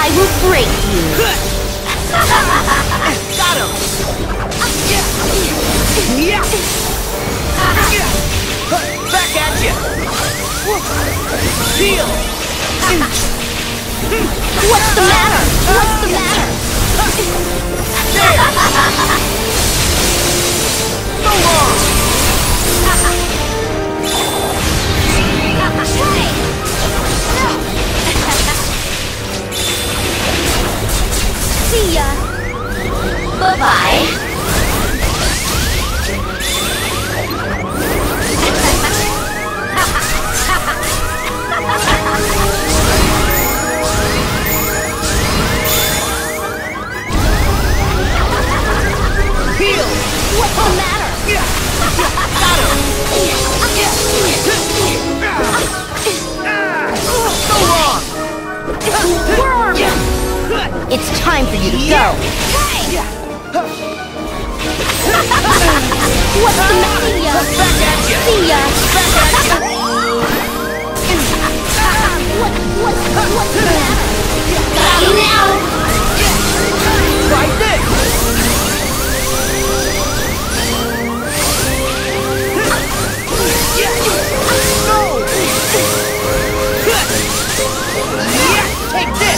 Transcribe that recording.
I will break you. Got him! Yeah! Back at you! Heal! What's the matter? What's the matter? So long! See ya. Bye-bye. Heal! What's the matter? Got him! So long! Worm! It's time for you to go. What's the matter? Back at you! See ya. Back at you! What's the matter? Got you now. Try this! No! Take this!